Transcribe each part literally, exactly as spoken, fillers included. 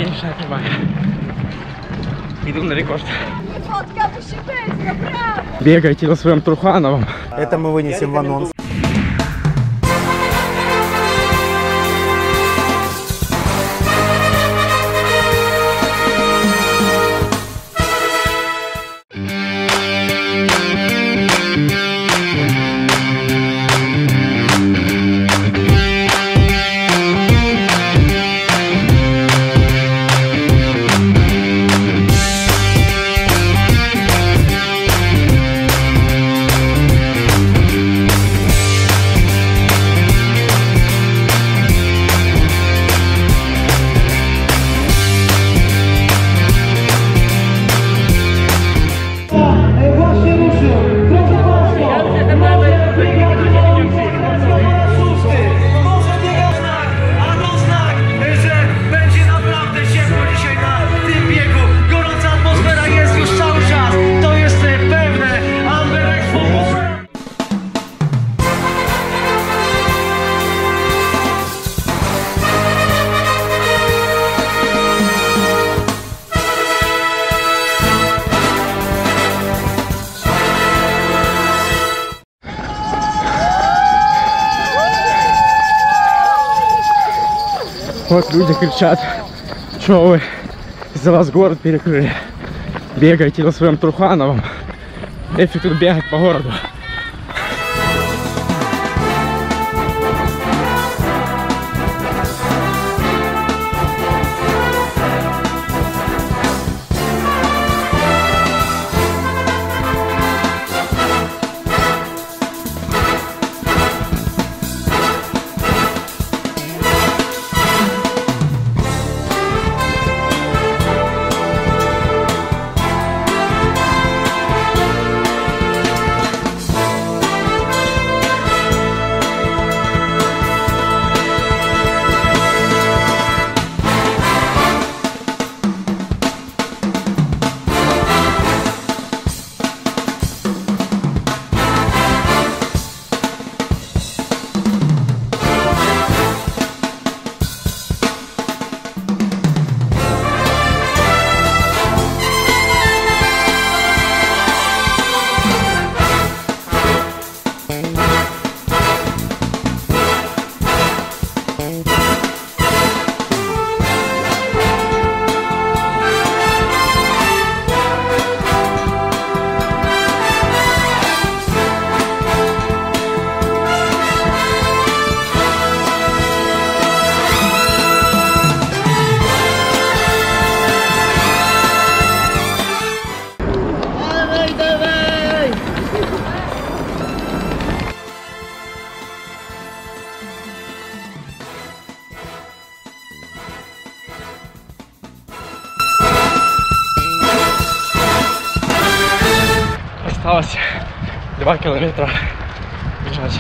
Финишная прямая. Иду на рекорд. Фотка musi być, naprawdę. Бегайте на своем Трухановом. Это мы вынесем в анонс. Вот люди кричат, что вы из-за вас город перекрыли. Бегайте на своем Трухановом. Эфиг тут бегать по городу. Осталось два километра бежать.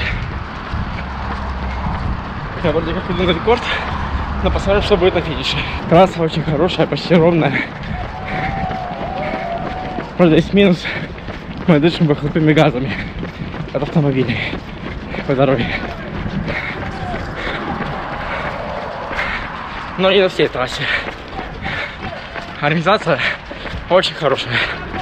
Я вроде как иду на рекорд, но посмотрим, что будет на финише. Трасса очень хорошая, почти ровная. Правда, есть минус. Мы дышим выхлопными газами от автомобилей по дороге. Но не на всей трассе. Организация очень хорошая.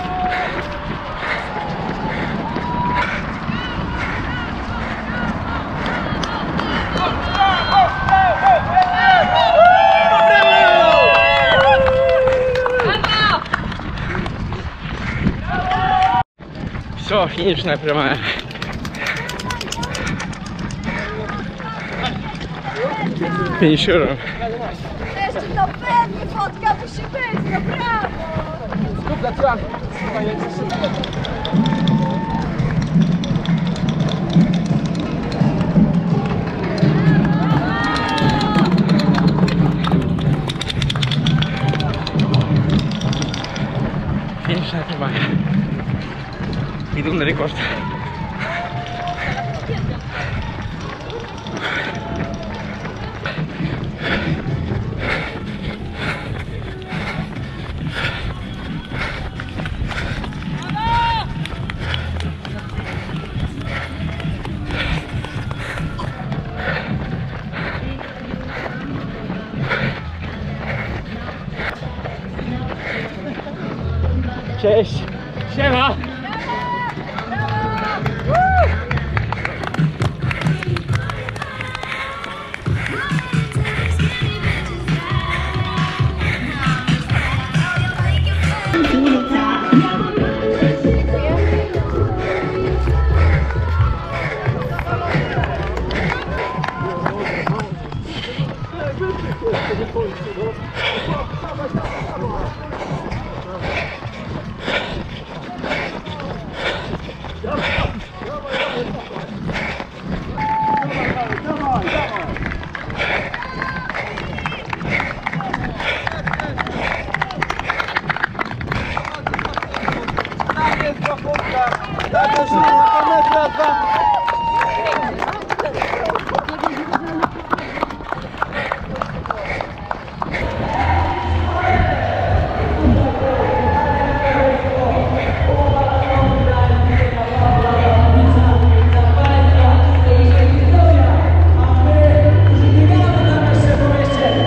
Все, финишная прямая. Финишируем. Jeszcze to pewnie fotka musi być, naprawdę. Skup za trak. Финишная прямая. Иду на рекорд. Cześć. Siema.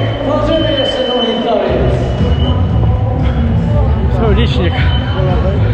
Licznik.